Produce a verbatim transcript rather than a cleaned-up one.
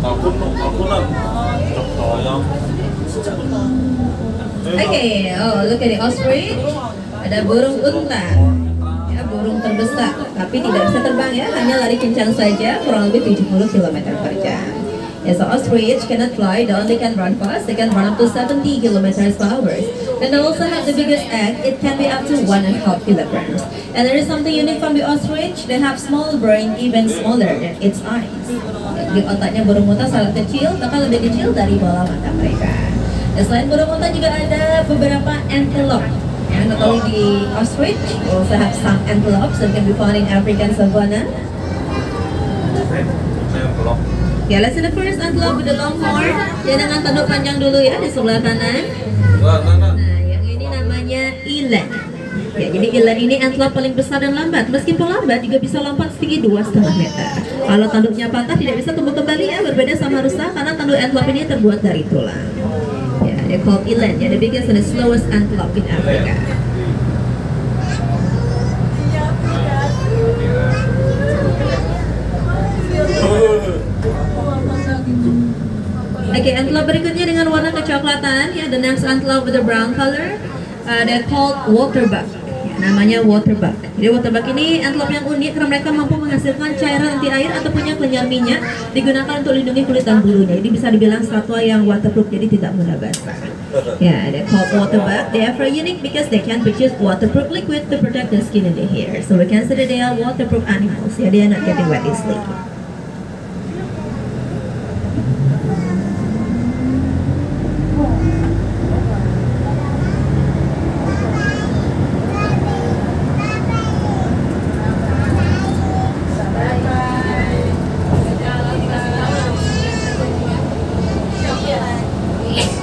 Okay, oh look at the ostrich. Ada burung unta. Ya, burung terbesar, tapi tidak bisa terbang ya, hanya lari kencang saja, kurang lebih tujuh puluh kilometer per jam. Yes, so ostrich cannot fly, they only can run fast, they can run up to seventy kilometers per hour. And they also have the biggest egg, it can be up to one and a half kilograms. And there is something unique from the ostrich, they have small brain, even smaller than its eyes. Di otaknya burung unta sangat kecil, bahkan lebih kecil dari bola mata mereka. Dan selain burung unta juga ada beberapa antelope. And not only the ostrich, we also have some antelopes that can be found in African savanna. Ya, let's see the first antelope with the long horn. Dia dengan tanduk panjang dulu ya di sebelah kanan. Nah, yang ini namanya eland. Ya, jadi eland ini antelope paling besar dan lambat. Meskipun lambat juga bisa lompat setinggi dua koma lima meter. Kalau tanduknya patah tidak bisa tumbuh kembali ya, berbeda sama rusa karena tanduk antelope ini terbuat dari tulang. Ya, they called eland. Ya, the biggest and the slowest antelope in Africa. Oke, okay, antelope berikutnya dengan warna kecoklatan ya, the next antelope with the brown color, uh, they're called waterbuck. Ya, namanya waterbuck. Jadi waterbuck ini antelope yang unik karena mereka mampu menghasilkan cairan anti air atau punya kelenjar minyak digunakan untuk lindungi kulit dan bulunya. Jadi bisa dibilang satwa yang waterproof, jadi tidak mudah basah. Ya, yeah, they're called waterbuck. They are very unique because they can produce waterproof liquid to protect the skin and the hair. So we can say that they are waterproof animals. Ya, they are not getting wet easily. Yes.